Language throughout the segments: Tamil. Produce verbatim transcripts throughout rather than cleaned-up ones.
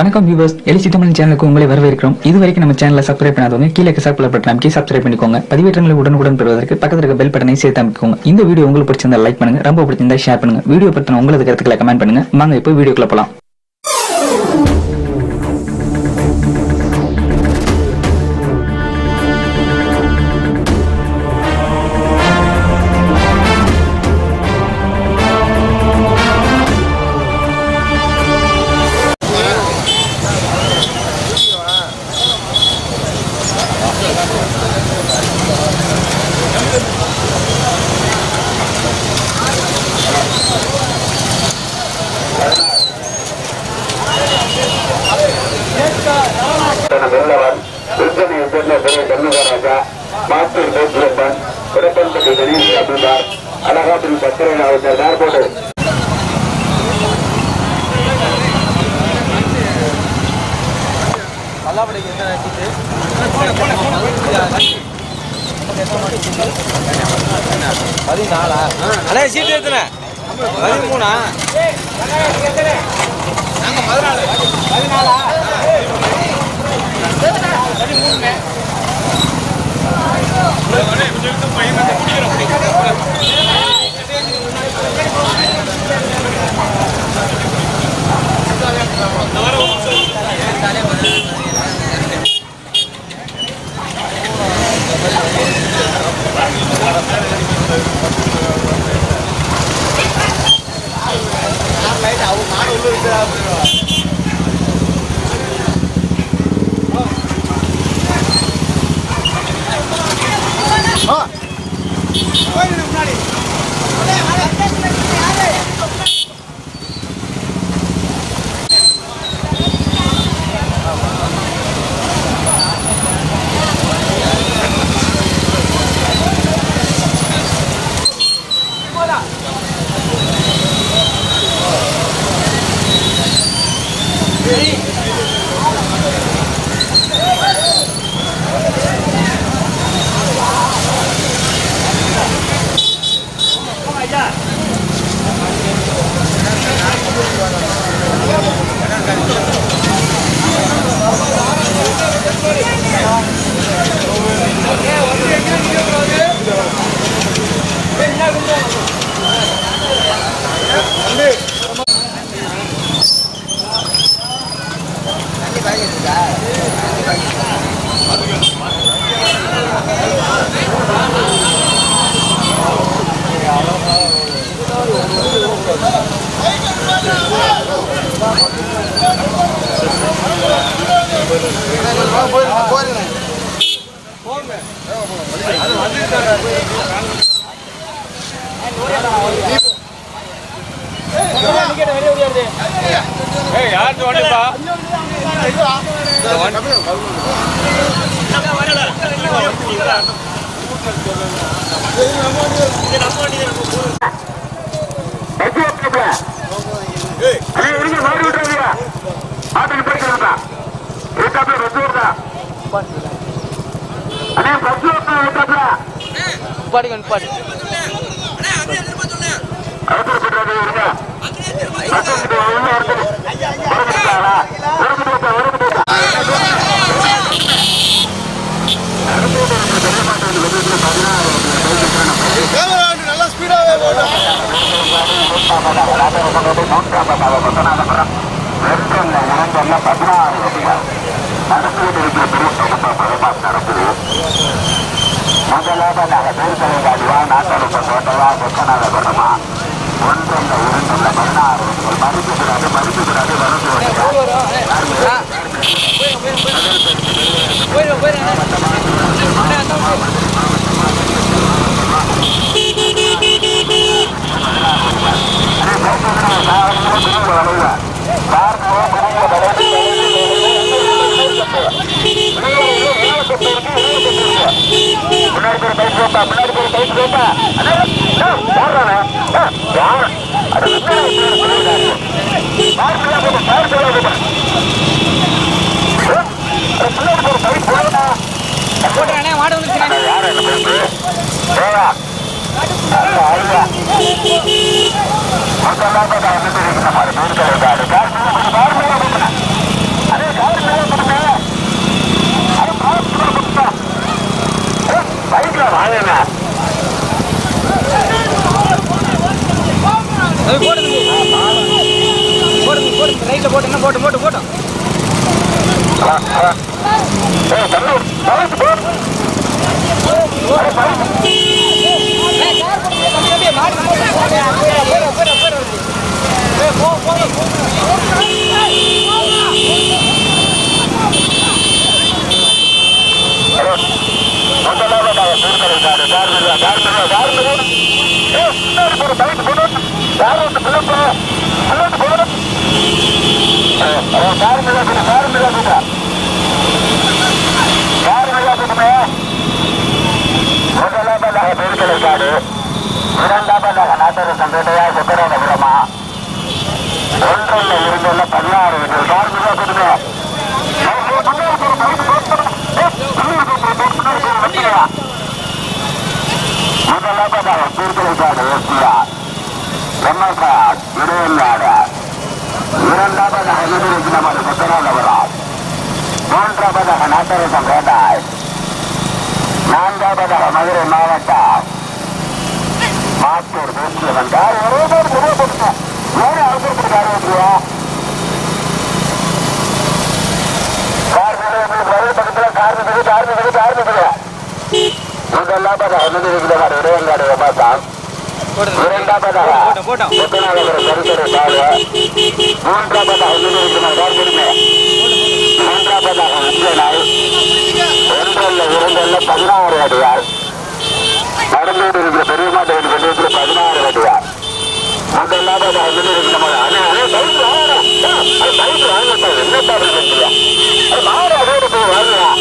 வணக்கம் வியூவர்ஸ், எலிசி தமிழ் சேனலுக்கு உங்களை வரவேற்கிறோம். இதுவரைக்கும் நம்ம சேனலை சப்ஸ்கிரைப் பண்ணாதவங்க கீழே சப்ஸ்கிரைப் பட்டன் அமைக்கி சப்ஸ்கிரைப் பண்ணிக்கோங்க. பதிவேற்றங்களை உடனுக்குடன் பெறுவதற்கு பக்கத்துல இருக்க பெல் பட்டனை சேர்த்து அமைக்கோங்க. இந்த வீடியோ உங்களுக்கு பிடிச்சிருந்தா லைக் பண்ணுங்க, ரொம்ப பிடிச்சிருந்தா ஷேர் பண்ணுங்க. வீடியோ பத்தின உங்களது கருத்துக்களை கமெண்ட் பண்ணுங்க. வாங்க இப்போ வீடியோக்குள்ள போலாம். அழகாத்தின் பத்திரை நாவல் போட்டு பதினாலா அண்ணே சீட்டு எத்தனை பதிமூணா பதினாலா பதிமூணு யாரு வண்டிப்பா நல்லா ஸ்பீடாவே முதலாவதாக பேர்தலைவாடிவா நாட்டலுக்கு தோட்டவா கொக்கனாக பண்ணமா ஒன்றொன்ற உருண்டுள்ள பதினாறு மதிப்பு கூடாது மதிப்பு கூடாது மாடு வந்து போட்டு போட்டு போட்டோம் முதலாவதாக பெருக்கலைக்காடு, இரண்டாவதாக நாட்டர சங்கடையா சுக்கரானபுரமா, ஒன்றில் இருந்துள்ள பதினாறு முதலாவதாக பெருக்கலைக்காடு ஓசியா எம்எஸ்ஆர் இடையல்லாடு, இரண்டாவதாக எதிர்க்கிறது சுக்கரானபுரம், மூன்றாவதாக நாட்டர சங்கடாய், நான்காவதாக மதுரை மாவட்டம் மாத்தூர் தேசிய வந்தார். ஒரே பேர் புரியப்படுத்த வேறு அவசரப்படுத்தாரு பக்கத்தில் காரணத்துக்கு காரணத்துக்கு காரணத்துக்கு முதலாவதாக எதிர்க்கிறது இடையங்காடு எம்எஸ்ஆர், இரண்டாவதாக முத்தநாதபுரம் கருத்தரை சாலை, மூன்றாவதாக எதிர்க்கிறது மூன்றாவதாக அஞ்சனாய், ஒன்றல்ல இரண்டல்ல பதினாறு அடியார், நடந்தோடு இருக்கிற பெரியமாட்டை கொண்டிருக்கிற பதினாறு அடியார், முதலாவதாக இருக்கிற மாறு அதோடு போய் வாங்கலாம்.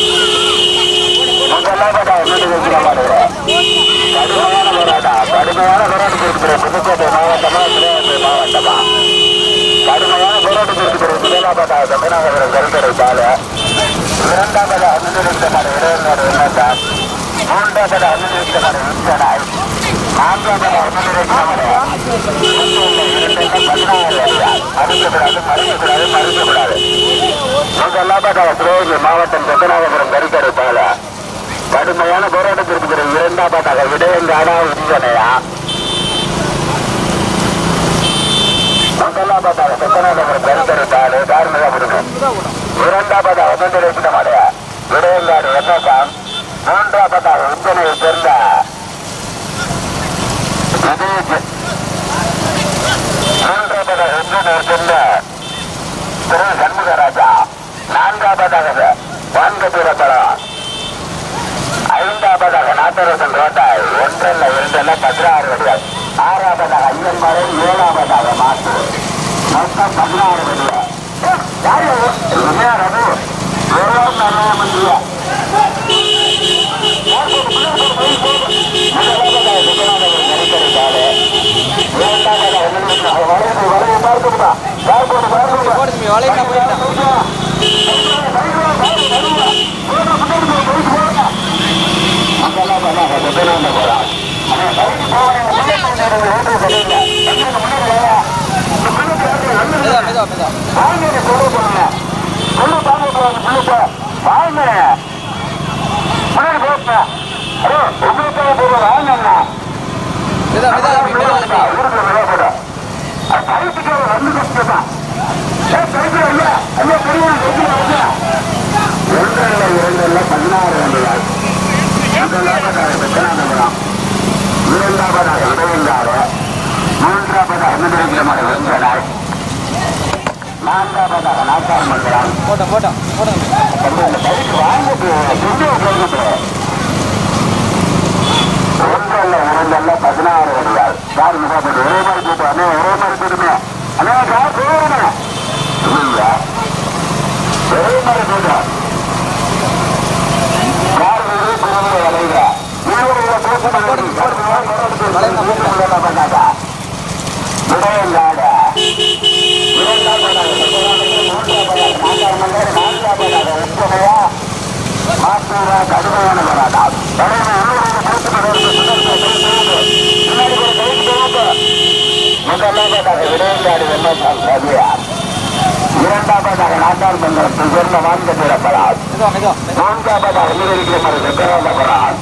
முதலாவதாக இருக்கிற கடுமையான போராட்டம் கடுமையான போராட்டம் இருக்கிற புதுக்கோட்டை மாவட்டமா திருவண்ணாமலை மாவட்டமா கடுமையான போராட்டம் இருக்கிற முதலாவதாக தமிழகபுரம் கருத்தரை சாலை, இரண்டாவது அனுமதிக்கப்பட இடையநாடு எண்ணத்தான், மூன்றாவது அனுமதிக்கப்பட இன்சனாய், நான்காவது அனுமதிக்கப்பட பதினாறு அடியார், மறுக்கப்படாது மறுக்கப்படாது மறுக்கப்படாது. முதலாவதாக சிவகங்கை மாவட்டம் பத்மநாபபுரம் கருத்தரை சாலை, கடுமையான போராட்டத்தில் இருக்கிற இரண்டாவதாக விடயங்காடா இன்சனையா, முதலாவதாக பத்மநாபபுரம் கருத்தரை சாலை கார்மிகபுரம், இரண்டாவதாக அமர்ந்திருக்கிறமாடைய விடயங்காடு எண்ணசாம், மூன்றாவதாக உந்தனையை சேர்ந்த மூன்றாவதாக உந்தனையை சேர்ந்த திரு சண்முகராஜா, நான்காவதாக வான்கபுரப்படம், ஐந்தாவதாக நாட்டரசன் ரோட்டாய், ஒன்றல்ல இரண்டல்ல பதினாறு வடிகள், ஆறாவதாக ஐயன்மலை, ஏழாவதாக மாற்று, மொத்தம் பதினாறு வடிகள். யாரு ரகு ஒருவரும் நிறைய மந்திரியா பதினாறு வண்டிகள், இரண்டாவதாக இடையங்காடு, மூன்றாவதாக அனுமதிக்கப்பட இன்சனாய், நான்காவதாக நாட்டார் மண்டலம், ஒன்றல்ல இரண்டல்ல பதினாறு வடிகள். யார் மிகப்பட்டு ஒரே மாதிரி கூட்டம் அண்ணே ஒரே மாதிரி கூட்டுமே அண்ணே யார் போகணுமே ஒரே மாதிரி கூட்டம் யார் வீடு புறமுறை வளைகிற பண்ணாக்கா விடயங்காடு உத்தமையா மாத்தூரா கடுமையான போராட்டம் முதலாவதாக விடயங்காடு வெள்ளத்தால் சதியார், இரண்டாவதாக நாட்டார் மண்டலத்தில் சொன்ன வாங்க திறப்படார், மூன்றாவதாக நீரிக்கிற மறு சுக்கரானபுரம்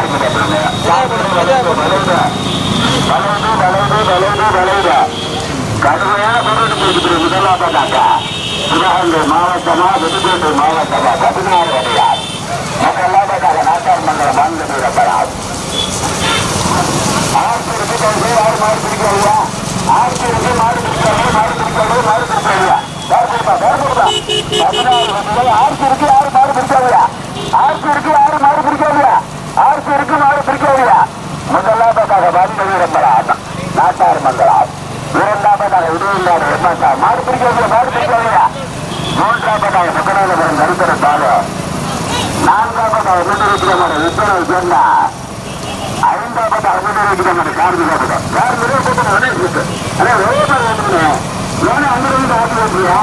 கார்மிகபுரம் வளைந்து வளைந்து வளைந்து வளைந்து கடுமையான போராட்டம் இருக்கிற முதலாவதாக சிவகங்கை மாவட்டமா புதுக்கோட்டை மாவட்டமா பதினாறு அடியார் முதலாவதாக நாட்டார் மண்டலம் வாழ்ந்து வீரப்படாது ஆசிரியருக்கு யார் மாறு பிடிக்கலையா ஆசிரியருக்கு மாறு பிடிக்காது மாறு பிடிக்காது மாறு பிடிக்கலையா ஆசிரியருக்கு யாரு மாறு பிடிக்காதையா ஆசிரியருக்கு யாரு மாறு பிடிக்காதையா ஆசிரியருக்கு மாறு பிடிக்காதையா முதலாவதாக வாழ்ந்து வீரப்படாது நாட்டார் மண்டலம் இரண்டாவதாக இடையில்லாத எம்மாட்டா மாடு பிடிக்கவில்லை மாடு பிடிக்கவில்லையா மூன்றாவதாக முகநாதபுரம் கருத்தர பாலு நான்காவதாக முன்னிறுத்தியமான விற்பனை சேர்ந்தா ஐந்தாவதாக முன்னிறுத்தியமான கார்மிகாபுரம் கார்மிகா கூட்டம் இருக்கு அதே ஒரே மாதிரி வந்துருக்கேன் ஏன்னா அங்கிருந்து ஆட்சி வந்துருயா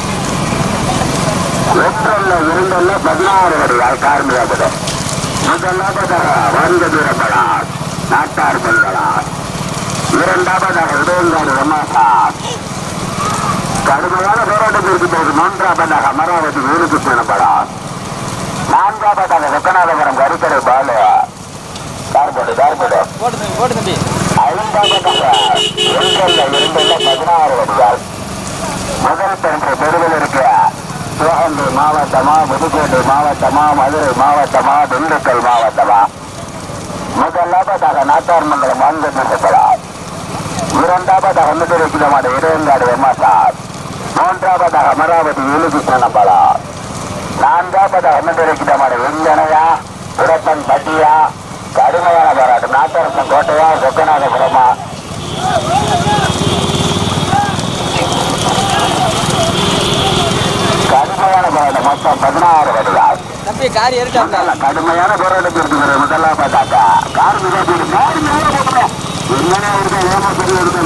ஒன்றல்ல இரண்டல்ல பதினாறு வருவாய் கார்மிகாபுரம் முதலாவதாக வந்த வீரப்படா நாட்டார் மண்டலம் இரண்டாவதாக இடையங்காடு ரமாசார் கடுமையான போராட்டத்திற்கு போது மூன்றாவதாக அமராவதி வேலுக்கு செல்லப்படார் நான்காவதாக வெக்கநாதபுரம் கருத்தரை பாலு கார்போடு கார்போடு ஐந்தாவதாக ஒன்றல்ல இரண்டல்ல பதினாறு வடிவால் முதல் பரிசு பெறுதல் இருக்க சிவகங்கை மாவட்டமா புதுக்கோட்டை மாவட்டமா மதுரை மாவட்டமா திண்டுக்கல் மாவட்டமா முதலாவதாக நாட்டார் மண்டலம் வாழ்ந்து பேசப்படார் இரண்டாவதாக முன்னிறுத்தியமான இடையங்காடு எம்மாசார் மூன்றாவதாக அமராவதி வேலுக்கு செல்லப்படார் நான்காவதாக முன்னிறுத்தியமான வெஞ்சனையா புரப்பன் பட்டியா கடுமையான போராட்டம் நாட்டரசன் கோட்டையா சொக்கநாதபுரமா கடுமையான போராட்டம் மொத்தம் பதினாறு வருகிறார் கடுமையான போராட்டத்திற்கு முதலாவதாக கார் மிக கார் மேல போட்டுறேன் என்னன்னா இருக்க ஏமா சொல்லி எடுக்க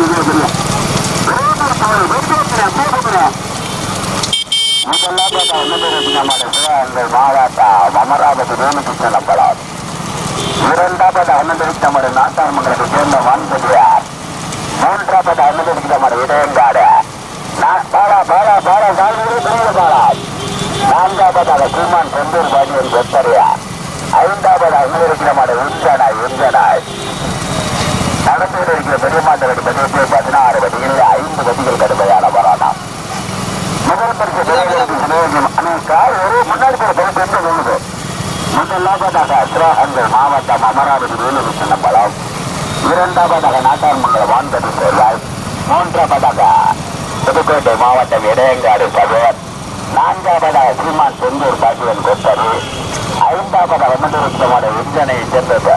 முதலாவதாக மாவட்டம் அமராவதி வேலுக்கு செல்லப்படார் இரண்டாவது அனுமதித்தமது நாட்டார் மண்டலத்தை சேர்ந்த வான்பதியார் மூன்றாவது அனுமதித்தமது இடையங்காடு பாலா பாலா பாலா சால்வீடு பெரிய பாலா நான்காவதாக சீமான் செந்தூர் பாண்டியன் கொத்தரியா ஐந்தாவது அனுமதித்தமது இஞ்சனாய் இஞ்சனாய் நடந்து இருக்கிற பெரியமாட்டலுக்கு பதினெட்டு பதினாறு வதிகள் ஐந்து வதிகள் கடுமையான போராட்டம் முதல் பரிசு கார் ஒரு முன்னாடி போற பரிசு எந்த சொல்லுது முதலாவதாக சிவகங்கை மாவட்டம் அமராவதி வேலூர் சின்னம்பலம் இரண்டாவதாக நாட்டார் மண்டலம் வான்பதி சேர்வாய் மூன்றாவதாக புதுக்கோட்டை மாவட்டம் இடையங்காடு சகோர் நான்காவதாக சீமான் செந்தூர் பாட்டியன் கொத்தரி ஐந்தாவதாக முன்னிறுத்தமான இஞ்சனை சேர்ந்தது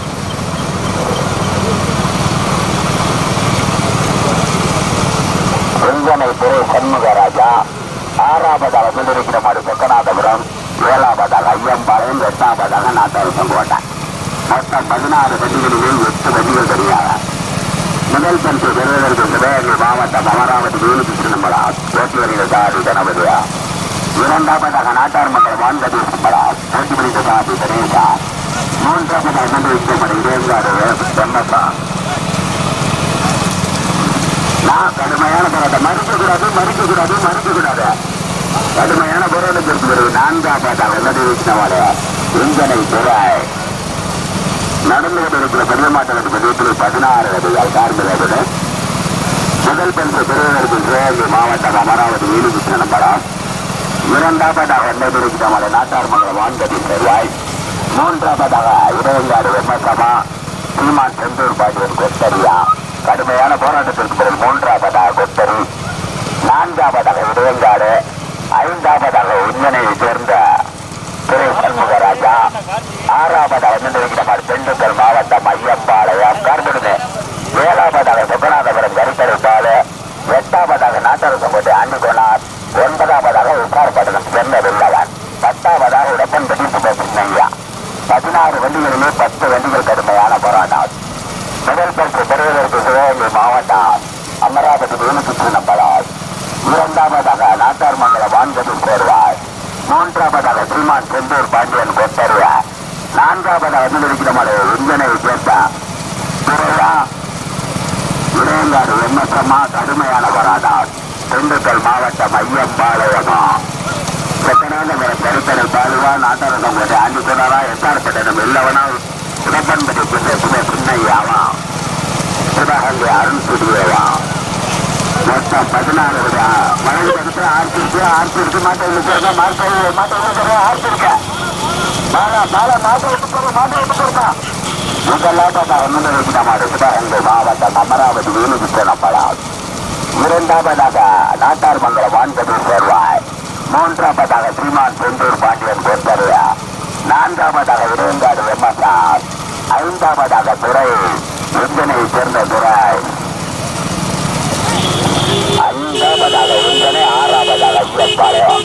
இஞ்சனை துறை சண்முகராஜா ஆறாவதாக முன்னிறுத்தமான சொக்கநாதபுரம் ஏழாவதாக ஐயம்பாளையம் எட்டாவதாக நாட்டாரசன் கோட்டை மொத்தம் பதினாறு வண்டிகளில் எட்டு வண்டிகள் தெரியாத முதல் பரிசு பெறுவதற்கு சிவகங்கை மாவட்டம் அமராவதி வேலுக்கு சின்னம்பலா ஓட்டுவரிகள் சாதி கணபதியா இரண்டாவதாக நாட்டார் மண்டலம் வான்பதி சின்னம்பலா ஓட்டுவரிகள் சாதி கணேசா மூன்றாவதாக முன்னிறுத்தமான இடையங்காடு செம்மப்பா நான் கடுமையான போராட்டம் மறுக்கக்கூடாது மறுக்கக்கூடாது மறுக்கக்கூடாது கடுமையான போராட்டத்திற்கு பிறகு நான்காவதாக வெள்ளடிவிஷ்ணவாடு இஞ்சனை துறாய் நடந்து கொண்டிருக்கிற பெருமாட்டத்திற்கு பதினெட்டில் பதினாறு அடிகள் கார்மிகாபுர முதல் பரிசு பெறுவதற்கு சிவகங்கை மாவட்டம் அமராவதி வேலுக்கு செல்லப்படார் இரண்டாவதாக வெள்ளடிவிஷ்ணவாடு நாட்டார் மண்டலம் வான்பதி சேர்வாய் மூன்றாவதாக இடையங்காடு வெம்மசமா சீமான் செந்தூர் பாண்டியன் கொத்தரியா கடுமையான போராட்டத்திற்கு பிறகு மூன்றாவதாக கொத்தரி நான்காவதாக இடையங்காடு ஐந்தாவதாக உஞ்சனையை சேர்ந்த துறை சண்முகராஜா ஆறாவதாக முன்னிறுத்தமான திண்டுக்கல் மாவட்டம் ஐயம்பாளையம் கார்படுது ஏழாவதாக சொக்கநாதபுரம் கருத்தரை பாலு எட்டாவதாக நாட்டரசங்கோட்டை ஆண்டிகோனார் ஒன்பதாவதாக உப்பார்பட்டணம் சேர்ந்த வெள்ளவன் பத்தாவதாக உடப்பன்பட்டி சுப்பிரமணியா பதினாறு வண்டிகளிலே பத்து வண்டிகள் கடுமையான போராட்டம் முதல் பரிசு பெறுவதற்கு சிவகங்கை மாவட்டம் அமராவதி வேலுக்கு சின்னம்பலம் இரண்டாவதாக நாட்டார் மண்டலம் வான்பதி சேர்வாய் மூன்றாவதாக சீமான் செந்தூர் பாண்டியன் கொத்தரியா நான்காவதாக முன்னிறுத்தமான இஞ்சனை சேர்ந்த துறையா இடையங்காடு எம்எஸ்எம்மா கடுமையான போராட்டம் திண்டுக்கல் மாவட்டம் ஐயம்பாளையமா செக்கநாதபுரம் கருத்தரை பாலுவா நாட்டாரசம் கோட்டை ஆண்டிகோனாரா எட்டார்பட்டணம் இல்லவனா உடப்பன்பதி சின்னையாவா சிவகங்கை அருண் சுடியேவா மொத்தம் பதினாறு வலது பக்கத்துல ஆர்த்தி இருக்கு ஆர்த்தி இருக்கு மாட்டை விட்டு மாட்டை மாட்டை விட்டு ஆர்த்தி இருக்க மாலை மாலை மாட்டை விட்டு போற மாட்டை விட்டு போறா முதலாவதாக முன்னிறுத்த மாடு சிவகங்கை மாவட்டம் அமராவதி வேலுகிருஷ்ணப்படாது. இரண்டாவதாக நாட்டார் மங்கலம் வான்கதூர் சேர்வாய். மூன்றாவதாக சீமான் செந்தூர் பாண்டியன் பொறுத்தரையா. நான்காவதாக இடையங்காடு வெம்மசார். ஐந்தாவதாக துறை இந்தனை சேர்ந்த துறை. ஐந்தாவதாக இந்தனை. ஆறாவதாக ஐயப்பாளையம்.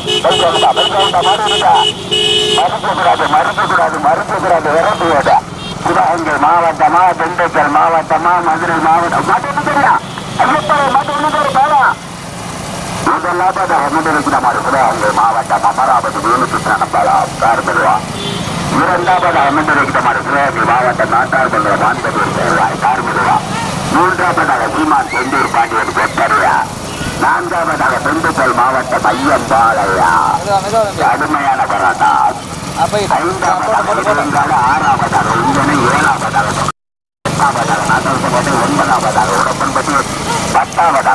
மறுக்கக்கூடாது மறுக்கக்கூடாது மறுக்கக்கூடாது விரட்டுவோட சிவகங்கை மாவட்டமா திண்டுக்கல் மாவட்டமா மதுரை மாவட்டம் மாட்டு தெரியா ஐயப்பாளையம் மாட்டு ஒண்ணு பேரு பேரா முதலாவதாக முன்னிறுத்த மாடு சிவகங்கை மாவட்டம் அமராவதி வேலுகிருஷ்ணப்படாது கார்மெல்வா. இரண்டாவதாக முன்னிறுத்த மாடு சிவகங்கை மாவட்டம் நாட்டார் மங்கலம் வான்கதூர் சேர்வாய் கார்மெல்வா. மூன்றாவதாக சீமான் செந்தூர் பாண்டியன் பொறுத்தரையா. நான்காவதாக திண்டுக்கல் மாவட்டம் ஐயம்பாளையா. கடுமையான போராட்டா. ஐந்தாவதாக ஆறாவதாக இந்தனை. ஏழாவதாக எட்டாவதாக நாட்டார் ஒன்பதாவதாக உடம்பன்பட்டி. பத்தாவதாக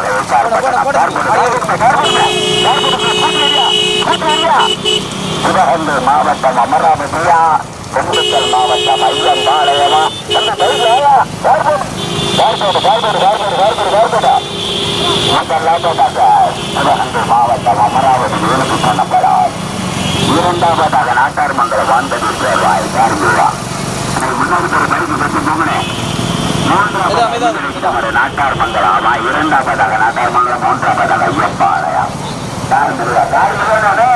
சிவகங்கை மாவட்டம் அமராவதியா திண்டுக்கல் மாவட்டம் ஐயம்பாளையமா. சிவகங்கை மாவட்டம் அமராவதி வேலுகிருஷ்ணப்படாது. இரண்டாவதாக நாட்டார் மங்கலம் வான்கதூர் சேர்வாய் கார்மெல்வா. முன்னாடி ஒரு பைக்கு பற்றி போகணும். மூன்றாவது நாட்டார் மங்கலாமா. இரண்டாவதாக நாட்டார் மங்கலம். மூன்றாவதாக ஐயப்பாளையம் கார்மெல்வா. கார்மெல்வா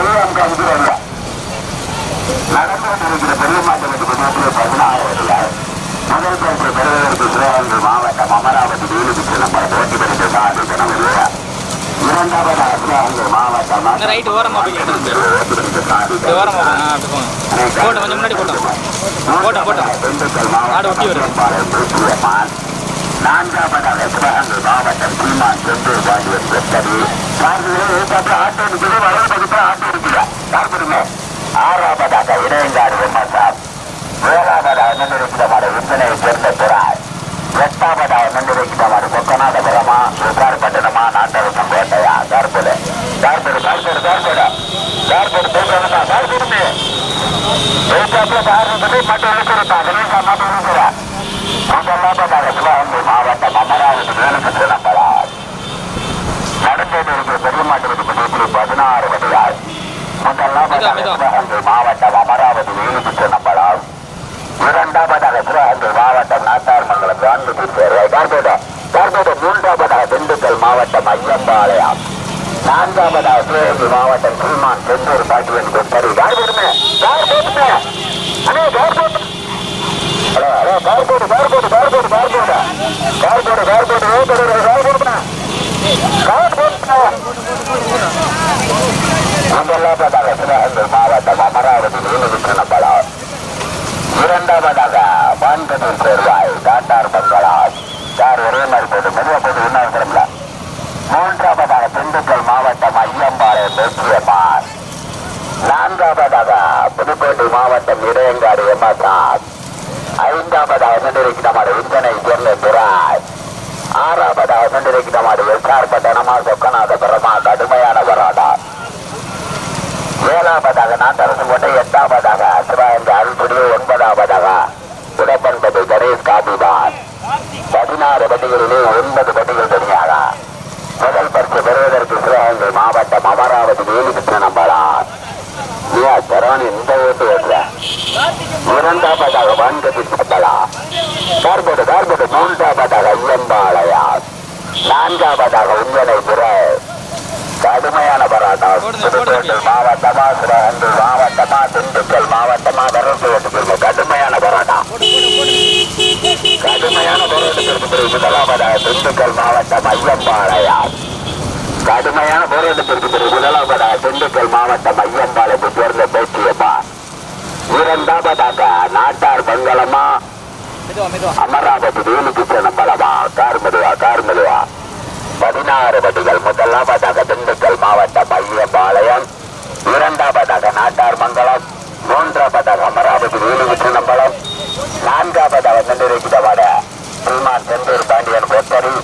நடந்து கொண்டிருக்கிற பெரிய மாற்றத்துக்கு பதினாறு வருகிறார். முதல் பரிசு பெறுவதற்கு சிவகங்கை மாவட்டம் அமராவதி வேலுகிருஷ்ணப்படாது போட்டி பெற்று சாதிக்கணும். இரண்டாவதாக சிவகங்கை மாவட்டம் நான்காவதாக சிவகங்கை மாவட்டம் சீமான் செந்தூர் பாண்டியன் பொறுத்தரி. ஆட்டோ இருக்குது வலது பக்கத்தில் ஆட்டோ இருக்குதா பார்த்துருங்க. ஆறாவதாக இடையங்காடு வெம்மசார். ஏழாவதாக முன்னிறுத்த மாடு விற்பனை சேர்ந்த துறாய். எட்டாவதாக முன்னிறுத்த மாடு கொக்கநாதபுரமா விசாரப்பட்டினமா நாட்டரசம் கோட்டையா கார்போடு கார்போடு கார்போடு கார்போடு கார்போடு போய்க்கா கார்போடு மட்டும் இருக்கிறதா கணேசா மட்டும் இருக்கிறா. முதலாவதாக சிவகங்கை மாவட்டம் அமராவதி வேலுகிருஷ்ணப்படாது. நடந்தது இருக்கிற பெரிய மாட்டு பதினாறு வகையால். முதலாவதாக சிவகங்கை மாவட்டம் அமராவதி வேலுகிருஷ்ணப்படாது. இரண்டாவதாக சிவகங்கை மாவட்டம் நாட்டார் மங்கலம் வான்கதூர் சேர்வாய் கார்போடு கார்போடு. மூன்றாவதாக திண்டுக்கல் மாவட்டம் ஐயம்பாளையம். நான்காவதாக சிவகங்கை மாவட்டம் சீமான் செந்தூர் பாண்டியன் பொறுத்தரி. கார்போடுமே கார்போடுமே அண்ணே கார்போடு. ஹலோ ஹலோ கார்போடு கார்போடு கார்போடு கார்போடு கார்போடு கார்போடு கார்போடு கார்போடுமே முதலாவதாக சிவகங்கை மாவட்டம் அமராவதி வேலுகிருஷ்ணப்படாது. இரண்டாவதாக வான்கதூர் சேர்வாய் நாட்டார் மங்கலம் சார் ஒரே மாதிரி போட்டு மெதுவா போட்டு உண்ணாவிரம்ல. மூன்றாவதாக திண்டுக்கல் மாவட்டம் ஐயம்பாளையம் பேச்சியம்மாள். நான்காவதாக புதுக்கோட்டை மாவட்டம் இடையங்காடு எம்மசார். ஐந்தாவதாக முன்னிறுத்த மாடு இந்தனை சேர்ந்த துறாய். ஆறாவதாக முன்னிறுத்த மாடு விசாரப்பட்டனமா சொக்கநாதபுரமா கடுமையான போராட்டம். ஏழாவதாக நாட்டரசு கோட்டை. எட்டாவதாக சிவகங்கை அல்புடி. ஒன்பதாவதாக உடம்பன்பட்டி கணேஷ் காபிதான். பதினாறு பட்டிகளிலே ஒன்பது பட்டிகள் தனியாக. முதல் பரிசு பெறுவதற்கு சிவகங்கை மாவட்டம் அமராவதி வேலுகிருஷ்ணப்படாது. சரவணி இந்த ஓட்டு ஓட்டுற. இரண்டாவதாக வான்கதூர் சேர்வாய் கார்போடு கார்போடு. மூன்றாவதாக ஐயம்பாளையா. நான்காவதாக உந்தனை துறை. கடுமையான போராட்டம். புதுக்கோட்டை மாவட்டமா சிவகங்கை மாவட்டமா திண்டுக்கல் மாவட்டமா வரட்டு கடுமையான போராட்டம். கடுமையான போராட்டத்திற்கு முதலாவதாக திண்டுக்கல் மாவட்டம் ஐயம்பாளையா. கடுமையான போராட்டத்திற்கு பிறகு முதலாவதாக திண்டுக்கல் மாவட்டம் ஐயம்பாளையத்தை சேர்ந்த பேச்சியம்மா. இரண்டாவதாக நாட்டார் மங்கலமா அமராவதி வேலுகிருஷ்ணப்படாமா கார்மெல்வா கார்மெல்வா. பதினாறு பட்டிகள். முதலாவதாக திண்டுக்கல் மாவட்டம் ஐயம்பாளையம். இரண்டாவதாக நாட்டார் மங்கலம். மூன்றாவதாக அமராவதி வேலுகிருஷ்ணப்படாது. நான்காவதாக முன்னிறுத்த மாடு சீமான் செந்தூர் பாண்டியன் பொறுத்தரி.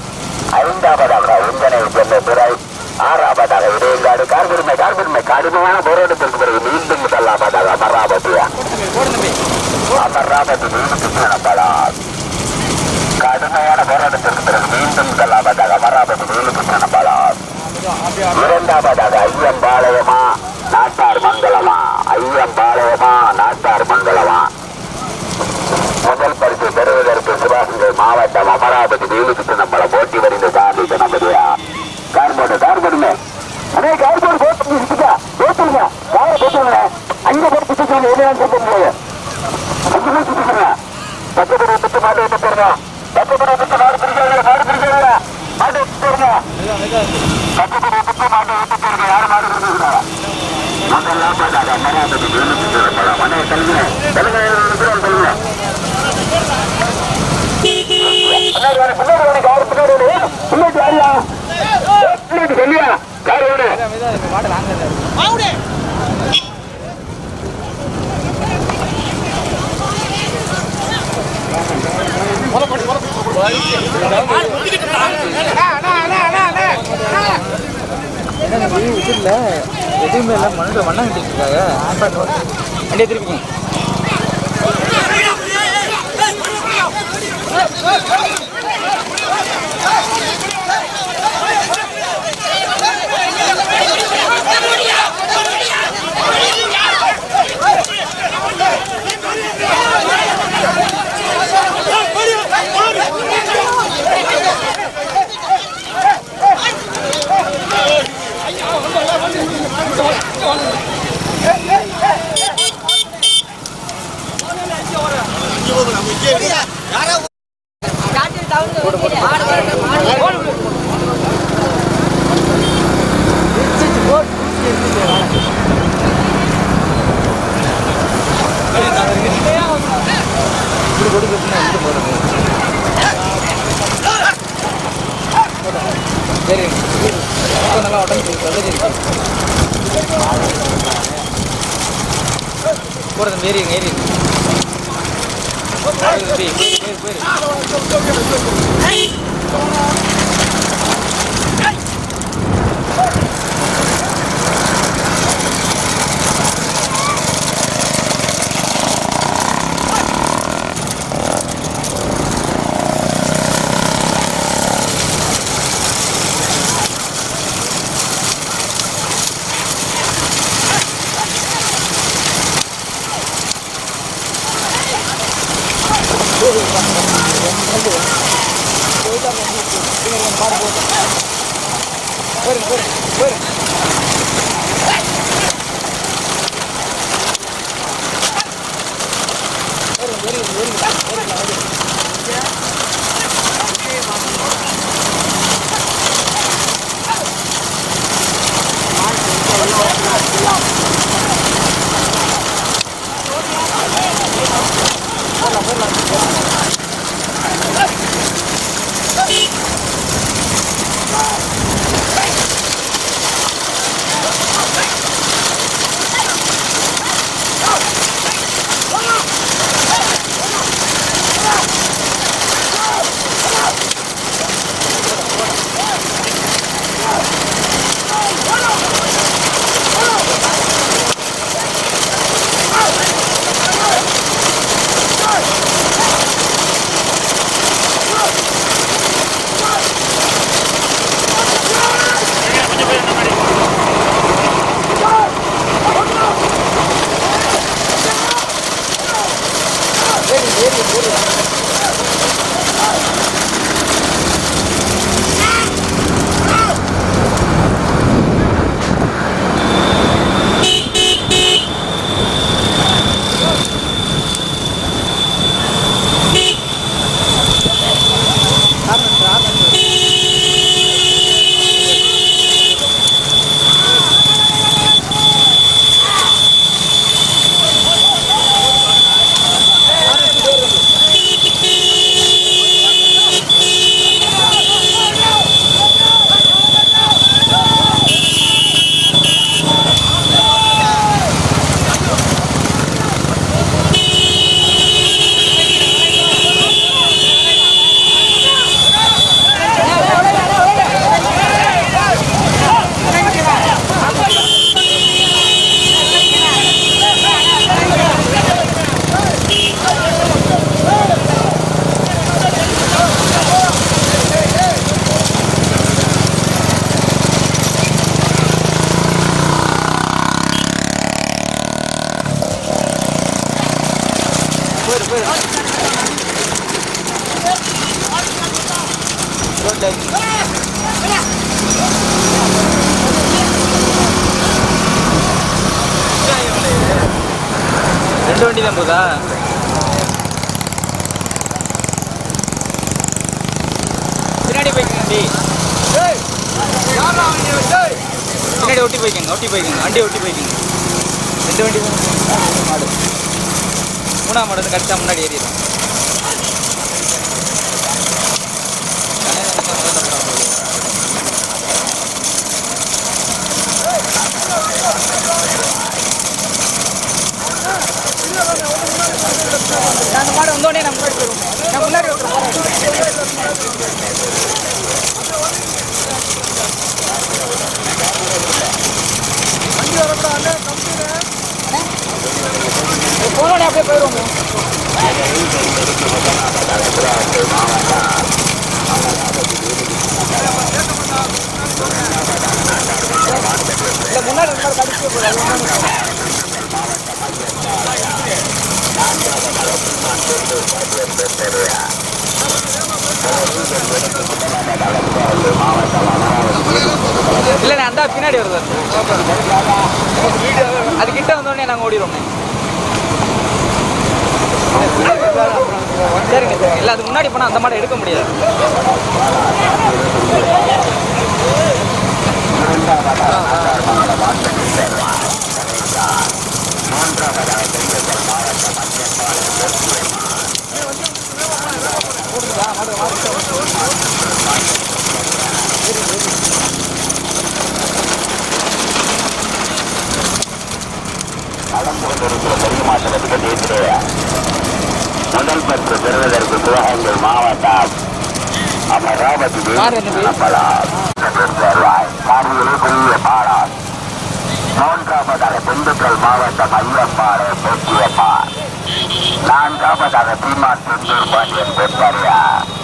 ஐந்தாவதாக உந்தனை சென்ற துறை, ஆறாவதாக இடையங்காடு கார்பெருமை கார்பெருமை கடுமையான போராட்டத்திற்கு பிறகு மீண்டும் முதலாவதாக அமராவதியா அமராவதி நீலகிருஷ்ணபலா கடுமையான போராட்டத்திற்கு பிறகு மீண்டும் முதலாவதாக அமராவதி நீலகிருஷ்ணபலா இரண்டாவதாக ஐயம்பாளையமா நாட்டார் மங்களமா ஐயம்பாளையமா நாட்டார் மங்களமா முதல் பரிசு பெறுவதற்கு சிவகங்கை மாவட்டம் அமராவதி நீலகிருஷ்ணபலம் போட்டி வருகின்ற சார்லி கணபதியா கார்போர்டு கார்போர்டுமே அதே கார்போர்டு போட்டுங்க போட்டுங்க காரை போட்டுங்க அங்க போட்டு சுற்றுங்க எல்லாம் சொல்ல முடியாது அங்கே சுற்றுங்க பச்சைப்படி விட்டு மாடு விட்டு போடுங்க பச்சைப்படி விட்டு மாடு பிடிக்காது மாடு பிடிக்காது மாடு விட்டு போடுங்க பச்சைப்படி விட்டு மாடு விட்டு போடுங்க யாரும் மாடு கொடுத்துருக்காங்க அதெல்லாம் பார்த்தாங்க அமராவதி நீலகிருஷ்ணபலம் மனையை சொல்லுங்க சொல்லுங்க சொல்லுங்க பின்னாடி கார் பின்னாடி பின்னாடி யாரியா சொல்லியா கார் ஓடு எதுவுமே இல்லை மண்ணு மண்ணா கட்டிட்டு இருக்காங்க வண்டியை திருப்பிங்க நல்லா உடம்பு போறது ஏறி ஏறி ரெண்டு வண்டி தான் போதா? பின்னாடி போய்க்கங்க வண்டி, பின்னாடி ஒட்டி போய்க்கங்க, ஒட்டி போய்க்கங்க, வண்டி ஒட்டி போய்க்கங்க. ரெண்டு வண்டி மாடு, மூணாம் மாடு வந்து கரெக்டாக முன்னாடி ஏறிடும். அந்த மாடு வந்தோடனே நம்ம முன்னாடி போயிடுவோம். நான் முன்னாடி போனோடனே அப்படியே போயிடுவோம். முன்னாடி கடிச்சு போயிடும். இல்லைண்ணே, அந்த பின்னாடி வருது, அது கிட்ட வந்தோடனே நாங்கள் ஓடிடுவோம். சரிங்க சார், இல்லை அது முன்னாடி போனால் அந்த மாடை எடுக்க முடியாது. முதல் பத்து பெறுவதற்கு சிவகங்கை மாவட்டம் அமராவதி பெரிய பாடம். மூன்றாவதாக திண்டுக்கல் மாவட்டம் ஐயப்பாறை போக்கியப்பா. நான்காவதாக தீமான் செந்தூர் பாண்டியன் பெற்றாரியா.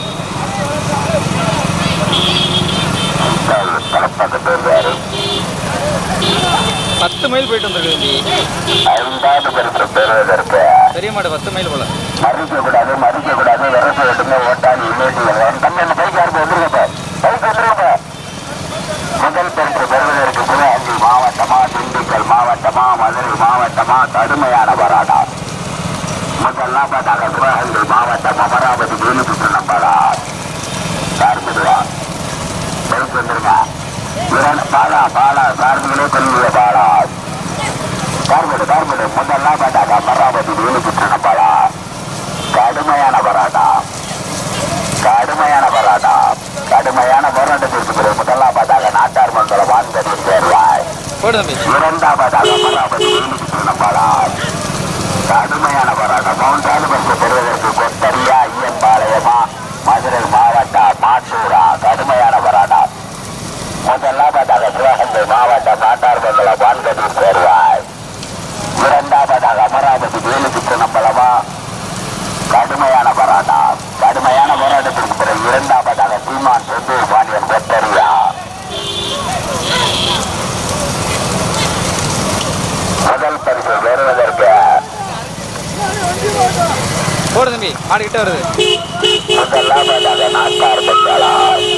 பத்து மைல் போயிட்டு வந்துருக்கு. ஐந்தாவது பரிசு பெறுவதற்கு பெரிய மாடு பத்து மைல் போல. மறிக்க கூடாது, மறிக்க கூடாது, விரசு விட்டுங்க, ஓட்டாணி இமேஜ் பைக்காருக்கு வந்துருங்க, பைக் வந்துருங்க. முதல் பரிசு பெறுவதற்கு சிவகங்கை மாவட்டமா, திண்டுக்கல் மாவட்டமா, மதுரை மாவட்டமா, கடுமையான போராட்டம். முதலாவதாக சிவகங்கை மாவட்டம் அமராவதி வேலு சுற்று நம்பரா சார்பிடுவா. பைக் வந்துருங்க. பாலா பாலா சார்பிலே கொள்ளிய பாலா கார்படு கார்படு. முதலாவதாக அமராவதி வேலு சுற்று நம்பரா. கடுமையான போராட்டம், கடுமையான போராட்டம், கடுமையான போராட்டத்திற்கு பிறகு முதலாவதாக நாட்டார் மண்டல வான்கடியில் சேர்வாய். இரண்டாவதாக அமராவதி வேலு சுற்று நம்பரா. கடுமையான போராட்டம். மூன்றாவது பரிசு பெறுவதற்கு கொத்தரியா ஐயம்பாளையமா, மதுரை மாவட்டம் மாட்டூரா. கடுமையான போராட்டம். முதலாவதாக சிவகங்கை மாவட்டம் நாட்டார் மண்டல வான்கடியில் சேர்வாய். இரண்டாவதாக அமராவதி வேலு சுற்று நம்பலமா. கடுமையான போராட்டம், கடுமையான போராட்டத்திற்கு பிறகு இரண்டாவதாக சீமான் செந்தூர் பாண்டியன் கொத்தரியா. முதல் பரிசு பெறுவதற்கு போடு தம்பி, மாடு கிட்ட வருது. முதலாவதாக நாட்டார் மண்டலா.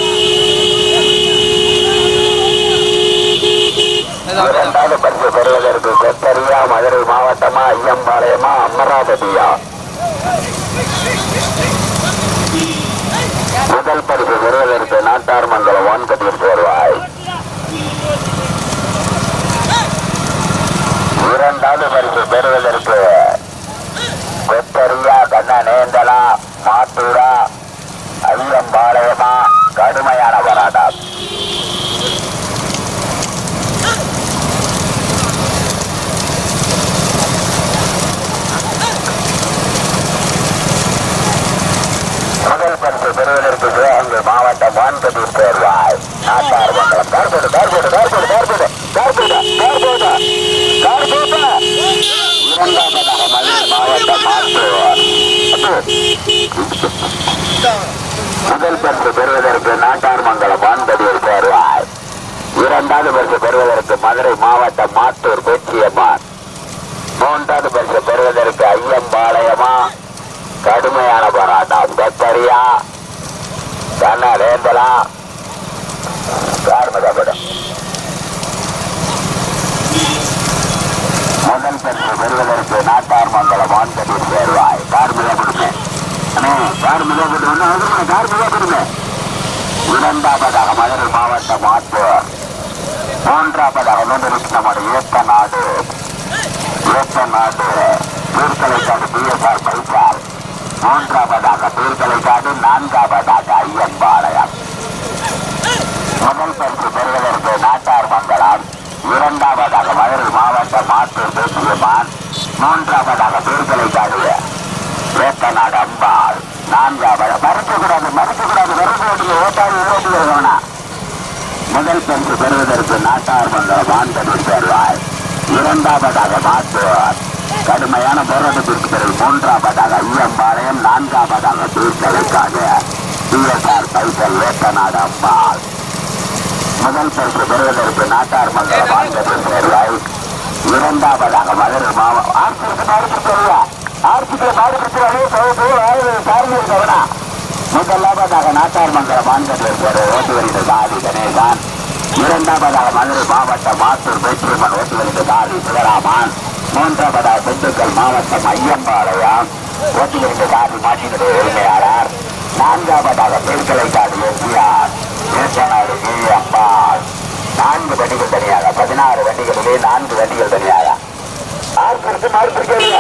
இரண்டாவது பரிசு பெறுவதற்கு கொத்தரியா, மதுரை மாவட்டமா, ஐயம்பாளையமா, அமராவதியா. முதல் பரிசு பெறுவதற்கு நாட்டார் மண்டலம் வான்கடியில் சேர்வாய். இரண்டாவது பரிசு பெறுவதற்கு கொத்தரியா, கண்ணநேந்தலா, மாத்தூரா, ஐயம்பாளையமா. கடுமையான போராட்டம். முதல் பரிசு பெறுவதற்கு சிவகங்கை மாவட்டம் வான்கடியில் சேர்வாய். நாட்டார் மண்டலம் கார்போடு கார்போடு கார்போடு கார்போடு கார்போடு கார்போடு கார்போடு. இரண்டாவதாக மதுரை மாவட்டம் மாத்தூர். முதல் பரிசு பெறுவதற்கு நாட்டார் மண்டலம் வான்கடியில் சேர்வாய். இரண்டாவது பரிசு பெறுவதற்கு மதுரை மாவட்டம் மாத்தூர் பேச்சியம்மான். மூன்றாவது பரிசு பெறுவதற்கு ஐயம்பாளையமா. கடுமையான போராட்டம். கொத்தரியா கண்ணா வேந்தலாம் கார்மதப்படும் முதல் பெற்று பெறுவதற்கு நாட்டார் மங்கலம் வான்கட்டில் சேருவாய். கார்மிதப்படுமே கார்மிதப்பட்டு கார்மிதப்படுமே. இரண்டாவதாக மதுரை மாவட்டம் ஆத்தூர். மூன்றாவதாக நூறு ஏத்த நாடு ஏத்த நாடு தீர்க்கலைக்காடு பிஎஸ்ஆர் பைசால். மூன்றாவதாக தீர்க்கலைக்காடு. நான்காவதாக ஐயன்பாளையம். முதல் பரிசு பெறுவதற்கு நாட்டார் மங்கலம். இரண்டாவதாக மதுரை மாவட்டம் ஆத்தூர் தேசியமான். மூன்றாவதாக தீர்க்கலைக்காடு ஏத்தநாடு அம்பாள். நான்காவது மறுக்கக்கூடாது மறுக்கக்கூடாது விரதோட்டில் ஓட்டாடி ஓட்டுகிறவனா. முதல் பரிசு பெறுவதற்கு நாட்டார் மங்கலம் வான்கட்டில் சேர்வாய். இரண்டாவதாக மாத்தூர். கடுமையான போராட்டத்திற்கு பிறகு மூன்றாவதாக ஐயம்பாளையம். நான்காவதாக தீர்க்கலைக்காடு பிஎஸ்ஆர் பைசல் ஏத்தநாடு அம்பாள். முதல் பரிசு பெறுவதற்கு நாட்டார் மங்கலம் வான்கட்டில் சேர்வாய். இரண்டாவதாக மதுரை மாவட்டம் ஆட்சிக்கு மாறுபடுத்தா ஆட்சிக்கு மாறுபடுத்தவனா. முதலாவதாக நாட்டார் மங்கலம் வான்கட்டில் சேர ஓட்டு வருகிற தாதி கணேசன். இரண்டாவதாக மதுரை மாவட்டம் மாத்தூர் பேச்சியம்மன் ஓட்டு வருகிற தாதி சிவராமன். மூன்றாவதாக திண்டுக்கல் மாவட்டம் ஐயம்பாளையம் ஓட்டு வருகிற தாதி மாற்றினுடைய உரிமையாளர். நான்காவதாக தீர்க்கலைக்காடு எஸ்ஆர் ஏற்றநாடு கே அம்பாள். நான்கு வண்டிகள் தனியாக பதினாறு வண்டிகளிலே நான்கு வண்டிகள் தனியாக ஆர்த்திற்கு மாறுபிடிக்க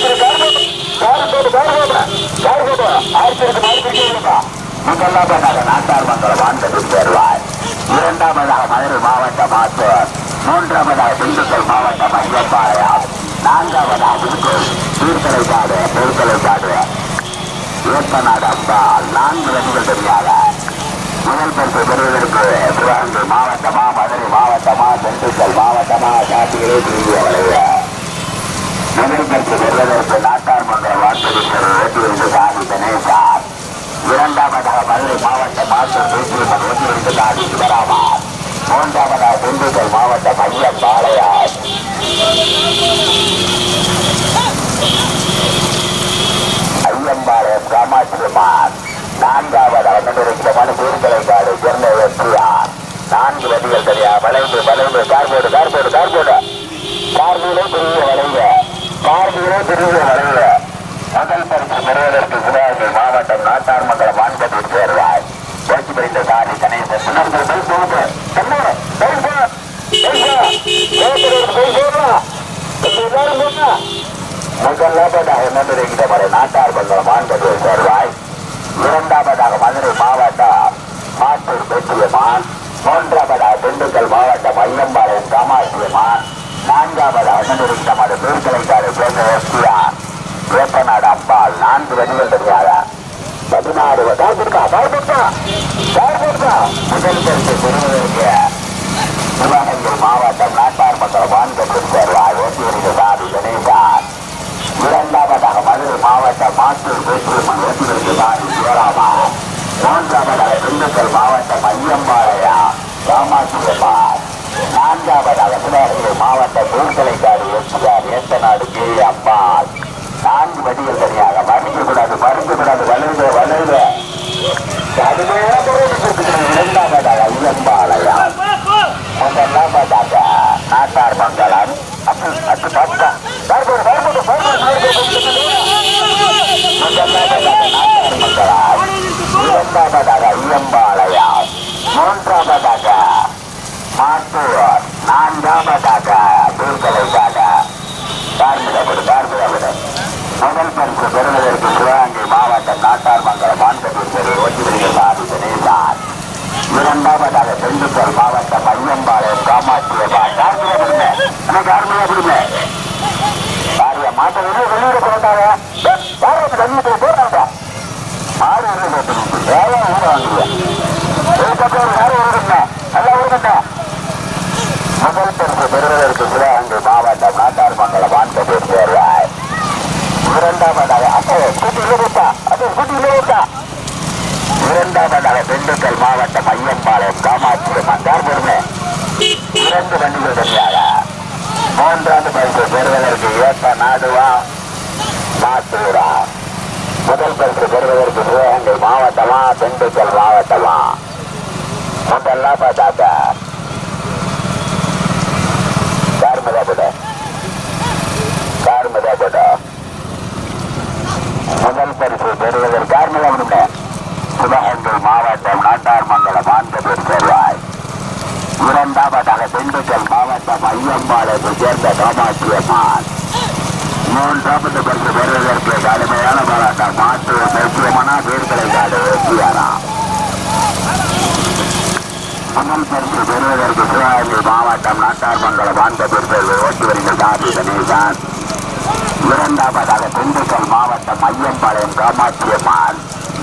முதலாவதாக நாட்டார் மங்கலம் வான்கட்டில் சேர்வாய். இரண்டாவதாக மதுரை மாவட்டம் ஆத்தூர். மூன்றாவதாக திண்டுக்கல் மாவட்டம் ஐயம்பாளையம். நான்காவதாக தீர்க்கலைக்காடு தீர்க்கலைக்காடு ஏத்தநாடு அம்பாள். நான்கு வண்டிகள் தனியாக முதல் பரிசு பெறுவதற்கு சிவகங்கை மாவட்டமா மதுரை மாவட்டமா திண்டுக்கல் மாவட்டமா காட்டிகளே திரும்பிய வளைய. முதல் பரிசு பெறுவதற்கு நாட்டார் மங்கலம் வான்கட்டில் ஓட்டுவிருந்து சாதி கணேசார். இரண்டாவதாக மதுரை மாவட்டம் ஆத்தூர் பேச்சியம்மன் ஓட்டுவிருந்து சாதி சிவராமன். மூன்றாவதாக திண்டுக்கல் மாவட்டம் ஐயம்பாளையம். ஐயம்பாளையம் காமாட்சியம்மான். நான்காவதாக நடுவரைக்கிடமான தீர்க்கலைக்காடு சென்னை வெற்றியார். நான்கு வண்டிகள் சரியா வளைந்து வளைந்து கார்போடு கார்போடு கார்போடு கார்பீலே பெரிய வளைவு கார்பீலே பெரிய வளைவு. முதல் பரிசு பெறுவதற்கு சிவகங்கை மாவட்டம் நாட்டார் மங்கலம் வான்கட்டில் சேர்வாய். ஓட்டி பிடித்த சாரி கணேசன். முதலாவதாக நடுவரைக்கிடமான நாட்டார் மங்கலம் வான்கட்டில் சேர்வாய். இரண்டாவதாக மதுரை மாவட்டம் மாத்தூர் பேச்சியம்மான். மூன்றாவதாக திண்டுக்கல் மாவட்டம் ஐயம்பாளையம் காமாட்சியம்மான். நான்காவதாக நடுவரைக்கிடமான தீர்க்கலைக்காடு சென்னை எஸ்ஆர் ஏத்தநாடு அம்பாள். நான்கு வண்டிகள் தனியாக பதினாறு முதல் பரிசு பெறுவதற்கு சிவகங்கை மாவட்டம் நாட்டார் மங்கலம் வான்கட்டில் சேர்வாய். ஓட்டி வருகிற சாதி கணேசன். இரண்டாவதாக மதுரை மாவட்டம் மாத்தூர் பேச்சியம்மன் ஓட்டி வருகிற சாதி சிவராமன். மூன்றாவதாக திண்டுக்கல் மாவட்டம் ஐயம்பாளையம் காமாட்சியம்மாள். நான்காவதாக சிவகங்கை மாவட்டம் தீர்க்கலைக்காடு எஸ்ஆர் ஏத்தநாடு கே அம்பாள். நான்கு வண்டிகள் தனியாக மறுக்கக்கூடாது மறுக்கக்கூடாது வலுது வலுது. இரண்டாவதாக ஐயம்பாளையம். முதலாவதாக நாட்டார் மங்கலம் இரண்டாவதாக ஐயம்பாளையம். மூன்றாவதாக மாத்தூர். நான்காவதாக தீர்க்கலைக்காடு கார்மிதப்படு கார்மிதப்படு. முதல் பரிசு பெறுவதற்கு சிவகங்கை மாவட்டம் நாட்டார் மங்கலம் வான்கட்டில் ஓட்டி வருகிற சாதி கணேசன். இரண்டாவதாக திண்டுக்கல் மாவட்டம் ஐயம்பாளையம் காமாட்சியம்மாள். கார்மிதப்படுமே கார்மிதப்படுமே காரிய மாட்ட வெளியே வெளியிட போட்டாங்க தண்ணி போடுறாங்க. ஆறு வேற ஊட வாங்குவேன் வேற ஊருங்க நல்லா ஊருங்க. முதல் பரிசு பெறுவதற்கு சிவகங்கை மாவட்டம் நாட்டார் மங்கலம் வான்கட்டில் சேர்வாய். இரண்டாவதாக அப்போ கூட்டி இல்லா அது கூட்டி இல்லா. இரண்டாவதாக திண்டுக்கல் மாவட்டம் ஐயம்பாளையம் காமாட்சியம்மான். கார்பொருமே இரண்டு வண்டிகள் தனியாக. மூன்றாவது பரிசு பெறுவதற்கு ஏத்த நாடுவா மாத்தூரா. முதல் பரிசு பெறுவதற்கு சிவகங்கை மாவட்டமா திண்டுக்கல் மாவட்டமா முதல்லாம் பார்த்தாக்க கார்மதாபுட கார்மதாபுட முதல் பரிசு பெறுவதற்கு கார்மதாபுட சிவகங்கை மாவட்டம் நாட்டார்மங்கலம் ஆண்பதூர் சேர்வாய். இரண்டாவதாக திண்டுக்கல் மாவட்டம் ஐயம்பாளையத்தை சேர்ந்த காமாட்சி அம்மான். மூன்றாவது பரிசு பெறுவதற்கு கடுமையான போராட்டம் மாற்று முக்கியமான வீர்களை காடு வெற்றியாரா. முதல் பரிசு பெறுவதற்கு சிவகங்கை மாவட்டம் நாட்டார்மங்கலம் ஆண்பதூர் சேர்வை ஓட்டி வருகிற சாதி கணேசன். இரண்டாவதாக திண்டுக்கல் மாவட்டம் ஐயம்பாளையம் காமாட்சி அம்மான்.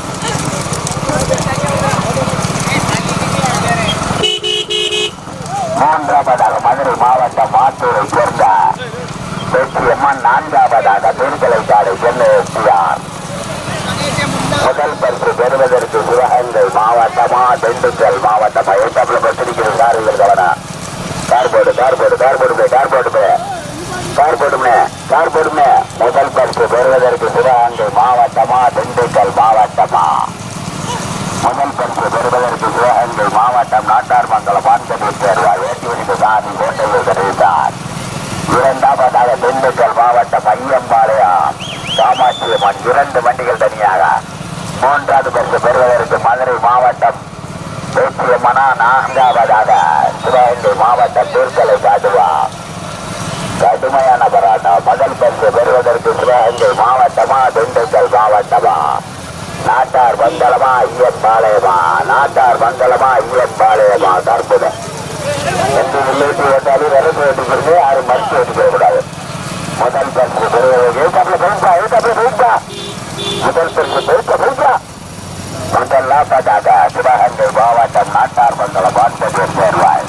மூன்றாவதாக மதுரை மாவட்டம் மாத்தூரை சேர்ந்த வெற்றியம்மன். நான்காவதாக திருக்கலைக்காடு சென்னை எஸ்டிஆர். முதல் பரிசு பெறுவதற்கு சிவகங்கை மாவட்டமா திண்டுக்கல் மாவட்டமா எட்டாப்புல பத்திரிக்கிறது கார்கள் கவனம். கார் போடு கார் போடு கார் போடுமே கார் போடுமே கார் போடுமே கார் போடுமே முதல் பரிசு பெறுவதற்கு சிவகங்கை மாவட்டமா திண்டுக்கல் மாவட்டமா. முதல் பரிசு பெறுவதற்கு சிவகங்கை மாவட்டம் நாட்டார்மங்கலம் ஆண்பதூர் சேர்வாய் வேட்டிவெளிக்கு சாதி கோட்டையூர் கணேசன். இரண்டாவதாக திண்டுக்கல் மாவட்டம் ஐயம்பாளையம் காமாட்சி அம்மன். இரண்டு வண்டிகள் தனியாக. மூன்றாவது பரிசு பெறுவதற்கு மதுரை மாவட்டம் வேட்டியம்மனா. நான்காவதாக சிவகங்கை மாவட்டம் தீர்க்கலை காட்டுவா. கடுமையான போராட்டம். முதல் பரிசு பெறுவதற்கு சிவகங்கை மாவட்டமா திண்டுக்கல் மாவட்டமா. நாட்டார் மங்கலமா ஐயன் பாளையமா நாட்டார் மங்கலமா ஐயன் பாளையமா. தற்போது எந்த உள்ளீட்டு ஓட்டாலும் விரட்டு ஓட்டுக்கிறது யாரும் மறுத்து ஓட்டு போகக்கூடாது. முதல் பரிசு பெறுவதற்கு முதல் பரிசு பெருக்க பெருக்கா முதல்லாம் பார்த்தாக்க சிவகங்கை மாவட்டம் நாட்டார் மங்கலம் ஆண்பதூர் சேர்வாய்.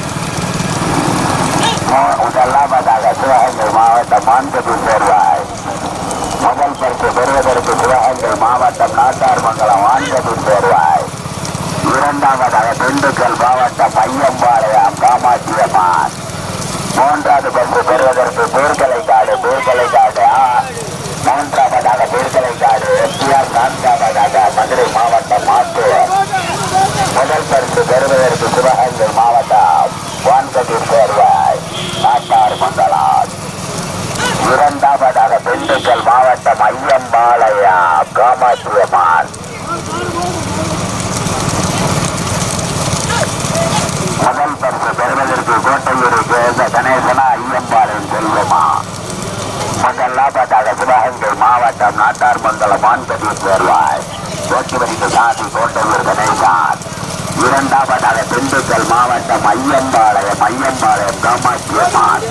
முதல்லாம் பார்த்தாக்க சிவகங்கை மாவட்டம் ஆண்பதூர் சேர்வாய். முதல் பரிசு பெறுவதற்கு சிவகங்கை மாவட்டம் நாட்டார்மங்கலம் ஆண்பதூர் சேர்வாய். இரண்டாவதாக திண்டுக்கல் மாவட்டம் ஐயம்பாளையம் காமாட்சி அம்மான். மூன்றாவது பரிசு பெறுவதற்கு தீர்க்கலைக்காடு தீர்க்கலைக்காடு மூன்றாவதாக தீர்க்கலைக்காடு எஸ்டிஆர். நான்காவதாக மதுரை மாவட்டம் மாத்தூர். முதல் பரிசு பெறுவதற்கு சிவகங்கை மாவட்டம் வான்பதூர் சேர்வாய் நாட்டார்மங்கலம். இரண்டாவதாக திண்டுக்கல் மாவட்டம் ஐயம்பாளையம் காமாட்சி அம்மான். முதல் பரிசு பெறுவதற்கு கோட்டையூரை சேர்ந்த கணேசனா ஐயம்பாளையம் செல்வமா. முதலாவதாக சிவகங்கை மாவட்டம் நாட்டார்மங்கலம் ஆண்பதூர் சேர்வாய் வேட்டிவெளிக்கு சாதி கோட்டையூர் கணேசன். இரண்டாவதாக திண்டுக்கல் மாவட்டம் ஐயம்பாளையம் ஐயம்பாளையம் காமாட்சி அம்மான்.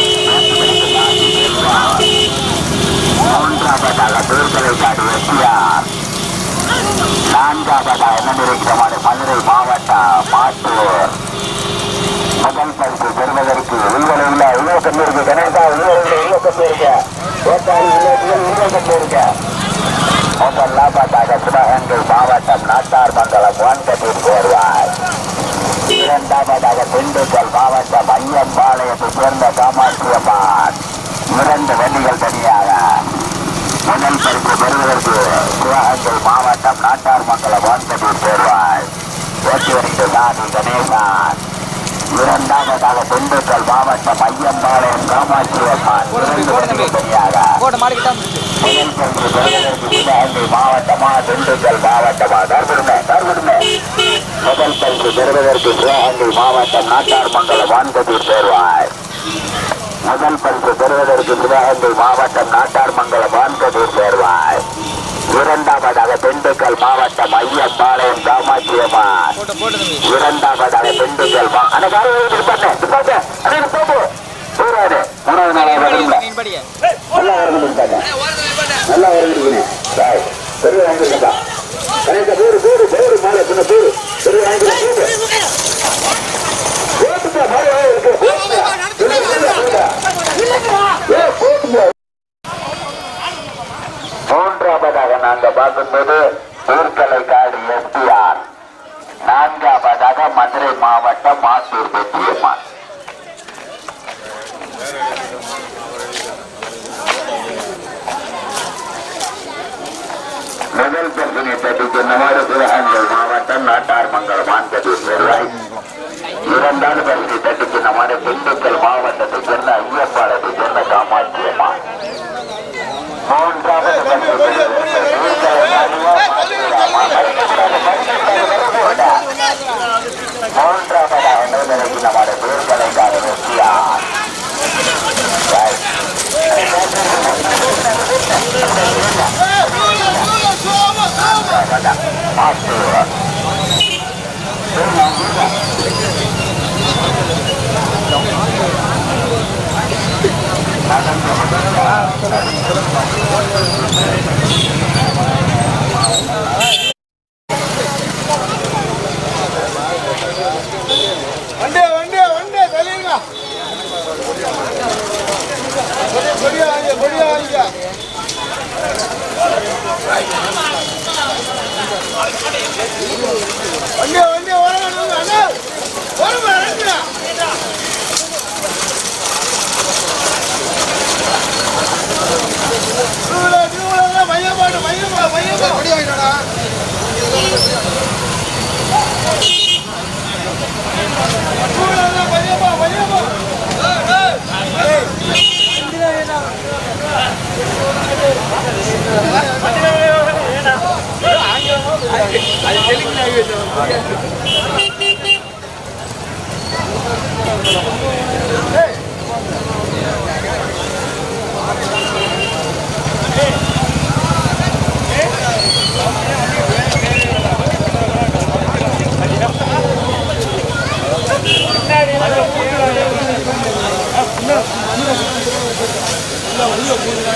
மூன்றாவதாக தீர்க்கலைக்காடு எஸ்டிஆர். நான்காவதாக என்னிருக்கிறமாறு மதுரை மாவட்டம் மாத்தூர். முதல் பரிசு பெறுவதற்கு உள்வலையில் இவ்வளோ கம்மி இருக்கு கணேசா. உள்வலையில் இவ்வளோ கம்மி இருக்கு ஓட்டாளி விளையாட்டுகள் இவ்வளோ கம்மி இருக்கு. முதலாவதாக சிவகங்கை மாவட்டம் நாட்டார்மங்கலம் ஆண்பதூர் சேர்வாய். இரண்டாவதாக திண்டுக்கல் மாவட்டம் ஐயம்பாளையத்தை சேர்ந்த காமாட்சி அம்மான். இரண்டு வண்டிகள் தனியாக. முதல் பரிசு பெறுவதற்கு சிவகங்கை மாவட்டம் நாட்டார்மங்கலம் ஆண்பதூர் சேர்வாய் வேட்டிவெளிக்கு சாதி கணேசன். இரண்டாவதாக திண்டுக்கல் மாவட்டம் ஐயம்பாளையம் காமாட்சி அம்மான். இரண்டு வண்டிகள் தனியாக. முதல் பரிசு பெறுவதற்கு சிவகங்கை மாவட்டமா திண்டுக்கல் மாவட்டமா. தர்புடுமே தர்புடுமே முதல் பரிசு பெறுவதற்கு சிவகங்கை மாவட்டம் நாட்டார்மங்கலம் ஆண்பதூர் சேர்வாய். முதல் பரிசு பெறுவதற்கு சிவகங்கை மாவட்டம் நாட்டார்மங்கலம் ஆண்பதூர் சேர்வாய். இரண்டாவதாக திண்டுக்கல் மாவட்டம் ஐயம்பாளையம் காமாட்சி அம்மான். இரண்டாவதாக திண்டுக்கல் மூணாவது நாளாவது நல்லா வரணும் நல்லா வரணும் பெரிய வாங்கிருக்கா கணேச பேரு பேரு பேரு மாலை சின்ன பேரு பெரிய வாங்கிருக்க மூன்றாவதாக நாங்க பார்க்கும்போது தீர்க்கலைக்காடு எஸ்டிஆர். நான்காவதாக மதுரை மாவட்டம் மாத்தூர் பெற்றியம்மான். முதல் பரிசனை பெற்றுக் மாடு சிவகங்கை மாவட்டம் நாட்டார் மங்கலம் ஆண்பது வருவாய். இரண்டாவது பரிசை தட்டிக்கு மாடு திண்டுக்கல் மாவட்டத்தை சேர்ந்த ஐயப்பாளத்தை சேர்ந்த காமாட்சி அம்மா. மூன்றாவது மூன்றாவதாக நடைபெறுகின்ற மாடு பேர்கலைக்கான வெற்றியா வண்டே வண்டே வண்டே தலைங்க கொடியா ஆங்க கொடியா ஆங்க வண்டே வண்டே ஓரங்க அண்ணா ஓரங்க அண்ணா தூள தூள மையமாடு மையமா மையமா கொடி வாங்கிடா தூள மையமா மையமா ஏய் இந்திரா ஏனா அது தெலுங்குல ஏய் பின்னாடி